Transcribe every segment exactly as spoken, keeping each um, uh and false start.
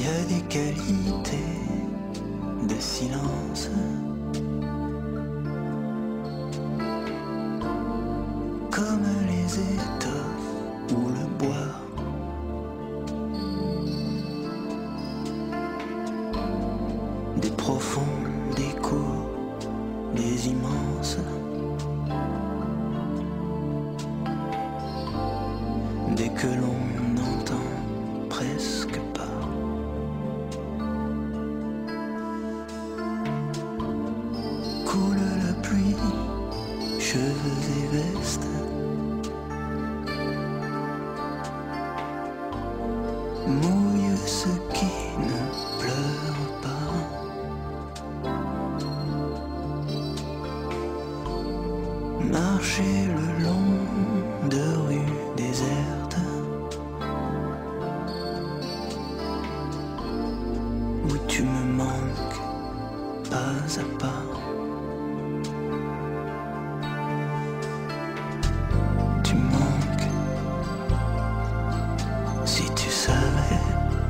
y a des qualités de silence, comme les étoffes ou le bois. Des profonds, des courts, des immenses, dès que l'on n'entend presque pas. Coule la pluie, cheveux et vestes, mouille ce qui ne pleure pas. Marcher le long de rues désertes, où tu me manques pas à pas. Tu manques, si tu savais.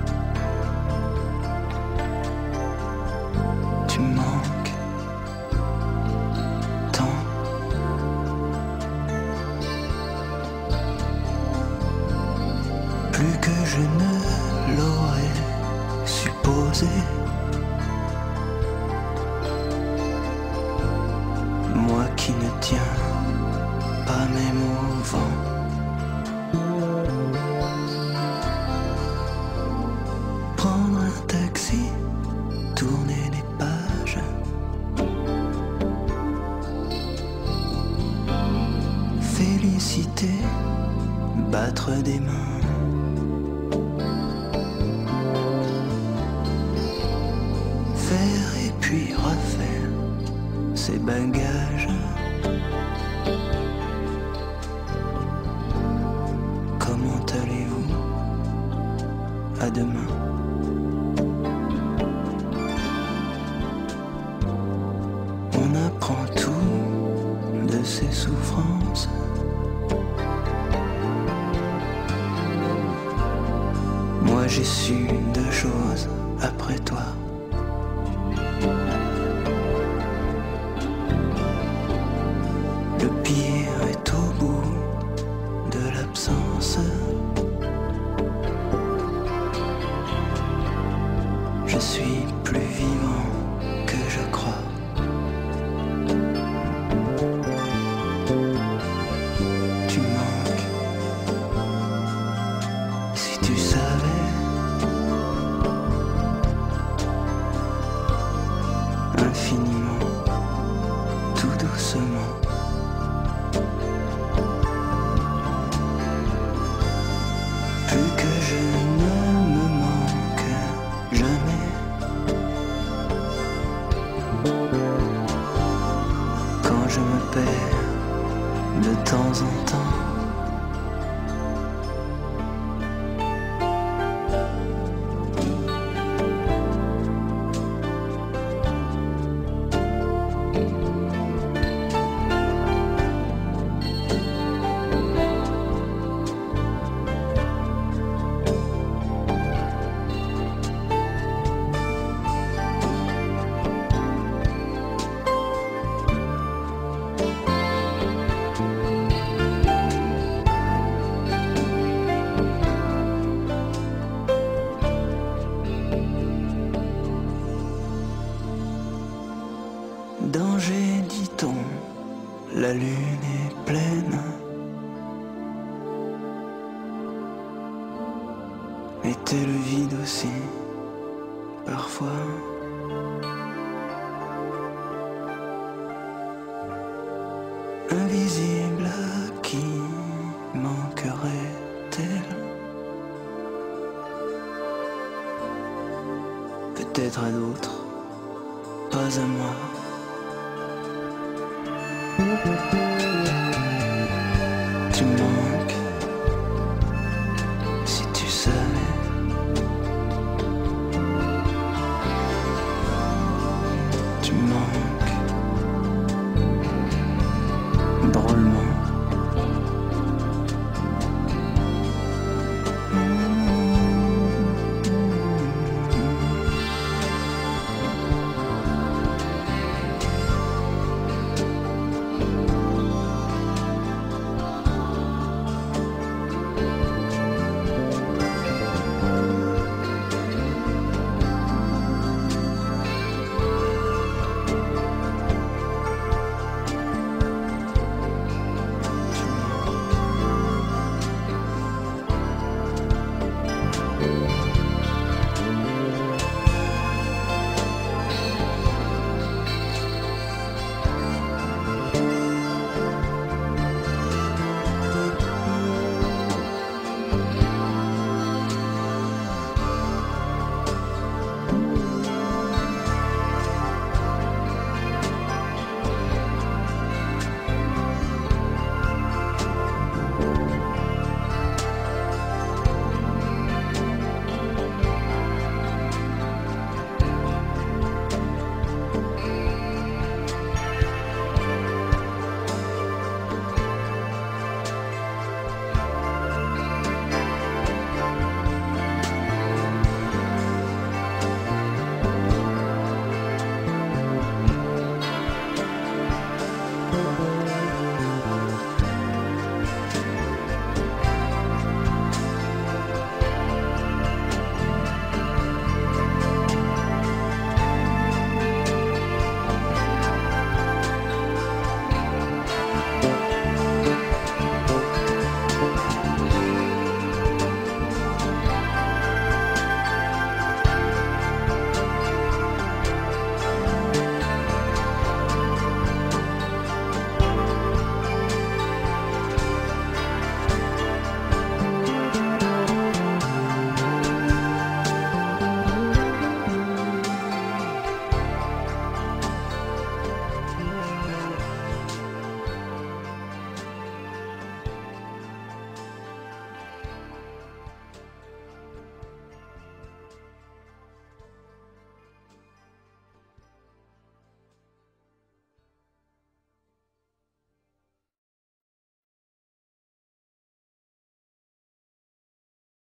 Tu manques tant. Plus que je ne l'aurais supposé. Moi qui ne tiens pas même au vent. Prendre un taxi, tourner les pages, féliciter, battre des mains, faire et puis refaire ses bagages. Comment allez-vous? À demain. On apprend tout de ses souffrances. Moi j'ai su deux choses après toi. Le pire est au bout de l'absence. Je suis plus vivant que je crois. Tu manques, si tu savais. Infiniment, tout doucement. Plus que je ne me manque jamais. Quand je me perds de temps en temps. Danger, dit-on, la lune est pleine. Était le vide aussi, parfois. Invisible à qui manquerait-elle? Peut-être à d'autres, pas à moi.